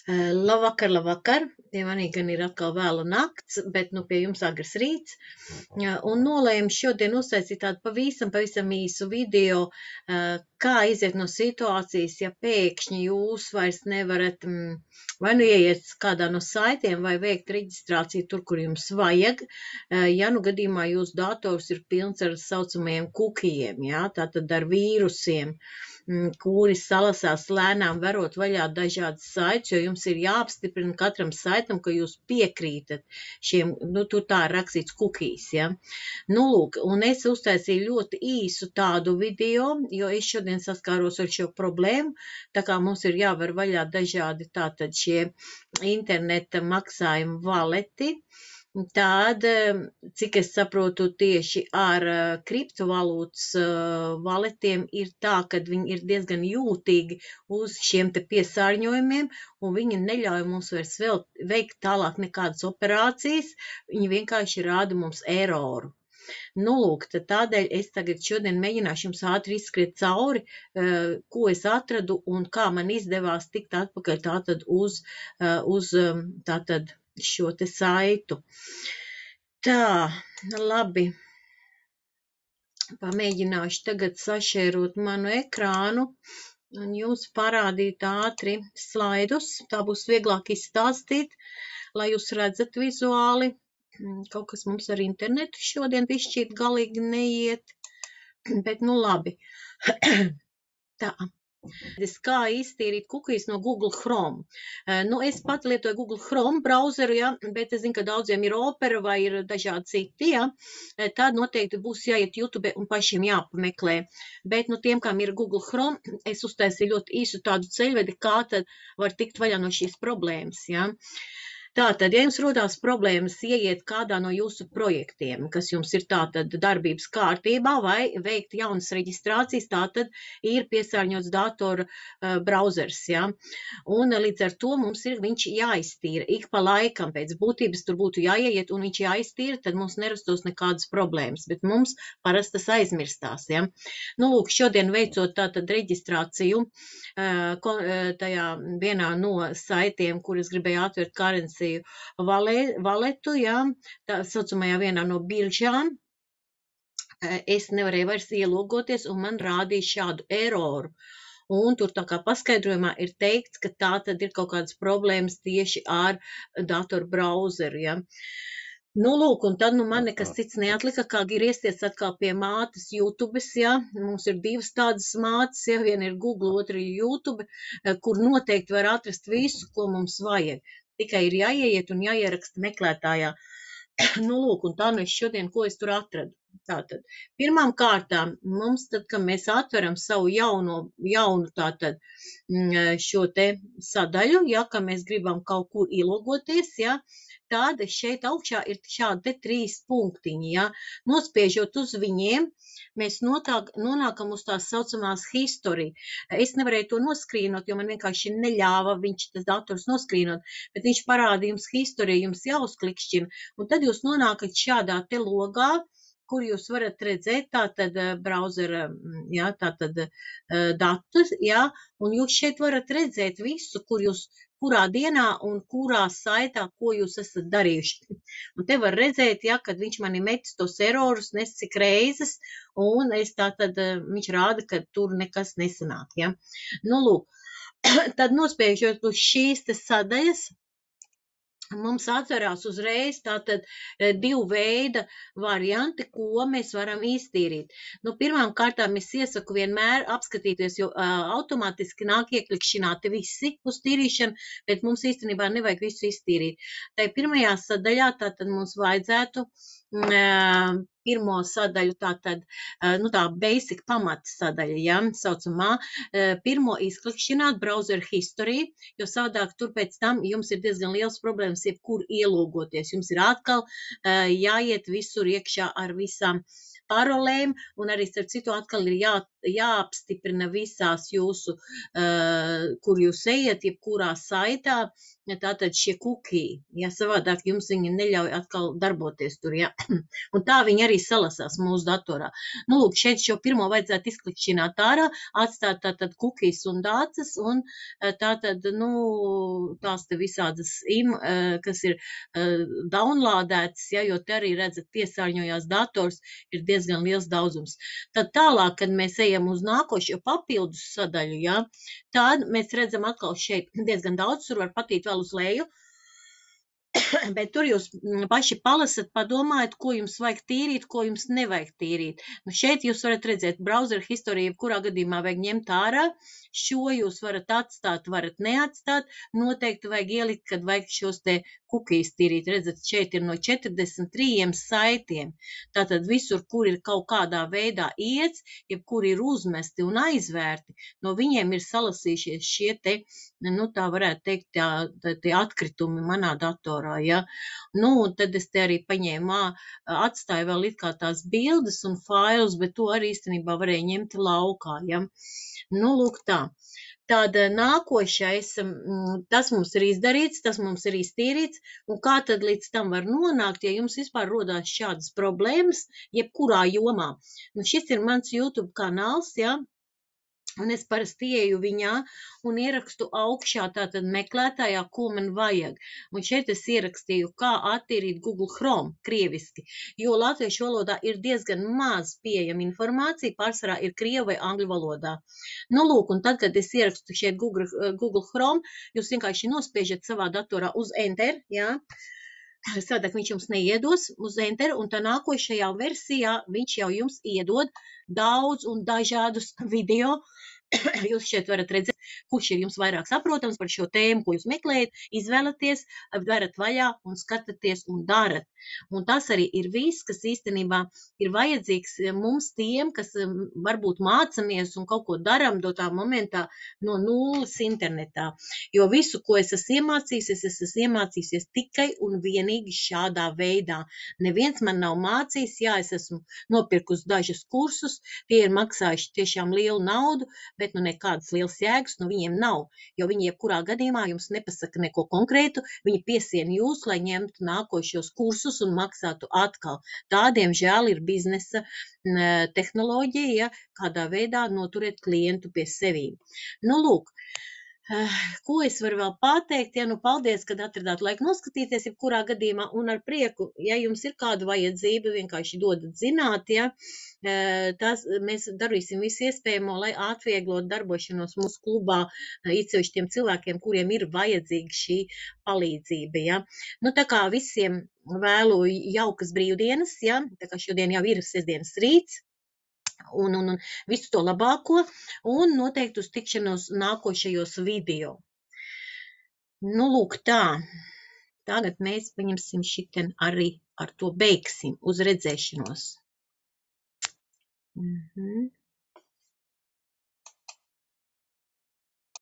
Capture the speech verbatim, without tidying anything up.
Uh, Labvakar, labvakar. Pie manī gan ir atkal vēla nakts, bet nu pie jums agrs rīts. Uh, Un nolēmu šodien uztaisīt tādu pavisam, pavisam īsu video, uh, kā iziet no situācijas, ja pēkšņi jūs vairs nevarat mm, vai nu ieiet kādā no saitiem vai veikt reģistrāciju tur, kur jums vajag, uh, ja nu gadījumā jūsu dators ir pilns ar saucamajiem kukijiem, jā, tātad ar vīrusiem, mm, kuri salasās lēnām verot vaļā dažādas saites, jo jums ir jāapstiprina katram saitam, ka jūs piekrītat šiem, nu, tur tā ir rakstīts cookies, ja. Nu, lūk, un es uztaisīju ļoti īsu tādu video, jo es šodien saskāros ar šo problēmu, tā kā mums ir jāver vaļā dažādi tātad šie interneta maksājumu valeti. Tad, cik es saprotu, tieši ar kriptovalūtas valetiem ir tā, ka viņi ir diezgan jūtīgi uz šiem te piesārņojumiem, un viņi neļauj mums vairs vēl veikt tālāk nekādas operācijas, viņi vienkārši rāda mums eroru. Nu, lūk, tad tādēļ es tagad šodien mēģināšu jums ātri izskriet cauri, ko es atradu un kā man izdevās tikt atpakaļ tātad uz, uz tātad šo te saitu. Tā, labi. Pamēģināšu tagad sašērot manu ekrānu un jums parādīt ātri slaidus. Tā būs vieglāk izstāstīt, lai jūs redzat vizuāli. Kaut kas mums ar internetu šodien bišķīt galīgi neiet, bet nu labi. Tā. Kā iztīrīt cookies no Google Chrome. Nu, es pat lietoju Google Chrome brauzeru, ja, bet es zinu, ka daudziem ir Opera vai ir dažādi citi, ja. Tad noteikti būs jāiet YouTube un pašiem jāpameklē. Bet, nu, tiem, kam ir Google Chrome, es uztaisīju ļoti īsu tādu ceļvedi, kā tad var tikt vaļā no šīs problēmas, ja. Tātad, ja jums rodās problēmas ieiet kādā no jūsu projektiem, kas jums ir tātad darbības kārtībā vai veikt jaunas reģistrācijas, tātad ir piesārņots datora uh, brauzers, ja. Un līdz ar to mums ir viņš jāiztīra. Ik pa laikam pēc būtības tur būtu jāieiet un viņš jāiztīra, tad mums nerastos nekādas problēmas, bet mums parasti tas aizmirstās, ja. Nu, lūk, šodien veicot tātad reģistrāciju uh, tajā vienā no saitiem, kur es gribēju atvērt Currency valetu, jā, tā saucamajā vienā no biržām, es nevarēju vairs ielogoties un man rādīja šādu eroru. Un tur tā kā paskaidrojumā ir teikts, ka tā tad ir kaut kādas problēmas tieši ar datoru brauzeru, jā. Nu, lūk, un tad nu man nekas cits neatlika, kā griezties atkal pie mātes YouTubes, jā. Mums ir divas tādas mātes, jā, viena ir Google, otra ir YouTube, kur noteikti var atrast visu, ko mums vajag. Tikai ir jāieiet un jāieraksta meklētājā. Nu, lūk, un tā nu es šodien, ko es tur atradu. Tātad, pirmām kārtām mums tad, kad mēs atveram savu jauno, jaunu tātad šo te sadaļu, ja, ka mēs gribam kaut kur ielogoties, ja, tad šeit augšā ir šādi te trīs punktiņi, ja. Nospiežot uz viņiem, mēs notāk, nonākam uz tās saucamās history. Es nevarēju to noskrīnot, jo man vienkārši neļāva viņš tas dators noskrīnot, bet viņš parāda jums history, jums jāuzklikšķina, un tad jūs nonākat šādā te logā, kur jūs varat redzēt tātad brauzera, jā, tātad datus, jā, un jūs šeit varat redzēt visu, kur jūs, kurā dienā un kurā saitā, ko jūs esat darījuši. Un te var redzēt, jā, kad viņš mani metis tos erorus, nes cik reizes, un es tātad, viņš rāda, ka tur nekas nesanāk, jā. Nu, lūk, tad nospiežot uz šīs te sadaļas, mums atverās uzreiz tātad divu veida varianti, ko mēs varam iztīrīt. Nu, pirmām kārtām es iesaku vienmēr apskatīties, jo uh, automātiski nāk ieklikšķināti visi uz tīrīšanu, bet mums īstenībā nevajag visu iztīrīt. Tai pirmajā sadaļā tātad mums vajadzētu uh, pirmo sadaļu, tātad, uh, nu tā basic pamata sadaļa, ja, saucamā, uh, pirmo izklikšķināt browser history, jo savādāk tur pēc tam jums ir diezgan liels problēmas jebkur ielogoties. Jums ir atkal uh, jāiet visur iekšā ar visām parolēm, un arī starp citu atkal ir jā, jāapstiprina visās jūsu, uh, kur jūs ejat, jebkurā saitā, tātad šie kukiji, ja savādāk jums viņi neļauj atkal darboties tur, ja. Un tā viņi arī salasās mūsu datorā. Nu, lūk, šeit šo pirmo vajadzētu izklikšķināt ārā, atstāt tātad kukijas un dācas, un tātad, nu, tās te visādas, im, kas ir downloadētas, ja, jo te arī redzat piesārņojās dators, ir diezgan liels daudzums. Tad tālāk, kad mēs ejam uz nākošo papildus sadaļu, ja, tad mēs redzam atkal šeit diezgan daudz, tur var patīt vēl uz leju, bet tur jūs paši palasat, padomājat, ko jums vajag tīrīt, ko jums nevajag tīrīt. Nu, šeit jūs varat redzēt browser historiju, kurā gadījumā vajag ņemt ārā, šo jūs varat atstāt, varat neatstāt, noteikti vajag ielikt, kad vajag šos te kukijas tīrīt. Redzat, šeit ir no četrdesmit trījiem saitiem. Tātad visur, kur ir kaut kādā veidā iets, jeb kur ir uzmesti un aizvērti, no viņiem ir salasījušies šie te, nu tā varētu teikt, tā, tā, tie atkritumi manā datorā, ja. Nu, un tad es te arī paņēmu, atstāju vēl it kā tās bildes un failus, bet to arī īstenībā varēja ņemt laukā, ja. Nu, lūk tā. Tad nākošais, tas mums ir izdarīts, tas mums ir iztīrīts, un kā tad līdz tam var nonākt, ja jums vispār rodās šādas problēmas, jebkurā jomā. Nu, šis ir mans YouTube kanāls, ja, un es parasti ieju viņā un ierakstu augšā tātad meklētājā, ko man vajag. Un šeit es ierakstīju, kā attīrīt Google Chrome, krieviski, jo latviešu valodā ir diezgan maz pieejama informācija, pārsvarā ir krievu vai angļu valodā. Nu, lūk, un tad, kad es ierakstu šeit Google, Google Chrome, jūs vienkārši nospiežat savā datorā uz Enter, jā, Sādāk viņš jums neiedos uz Enter, un tā nākošajā versijā viņš jau jums iedod daudz un dažādus video. Jūs šeit varat redzēt, kurš ir jums vairāk saprotams par šo tēmu, ko jūs meklējat, izvēlaties, darat vaļā un skatāties un darat. Un tas arī ir viss, kas īstenībā ir vajadzīgs mums tiem, kas varbūt mācamies un kaut ko daram dotā momentā no nulles internetā. Jo visu, ko es esmu iemācījis, es esmu iemācījusies tikai un vienīgi šādā veidā. Neviens man nav mācījis, jā, es esmu nopirkus dažus kursus, tie ir maksājuši tiešām lielu naudu, bet nu nekādas liels jēgas no viņiem nav, jo viņi jebkurā gadījumā jums nepasaka neko konkrētu, viņi piesien jūs, lai ņemtu nākošos kursus un maksātu atkal. Tādiem žēl ir biznesa tehnoloģija, ja, kādā veidā noturēt klientu pie sevīm. Nu, lūk, ko es varu vēl pateikt, ja nu paldies, kad atradāt laiku noskatīties, jebkurā gadījumā, un ar prieku, ja jums ir kāda vajadzība, vienkārši dodat zināt, ja, tas, mēs darīsim visu iespējamo, lai atvieglot darbošanos mūsu klubā, īcevišķi tiem cilvēkiem, kuriem ir vajadzīga šī palīdzība, ja. Nu, tā kā visiem vēlu jaukas brīvdienas, ja, tā kā šodien jau ir sestdienas rīts, Un, un, un visu to labāko, un noteikti uz tikšanos nākošajos video. Nu, lūk, tā. Tagad mēs, paņemsim šiten arī ar to beigsim uz redzēšanos. Mhm.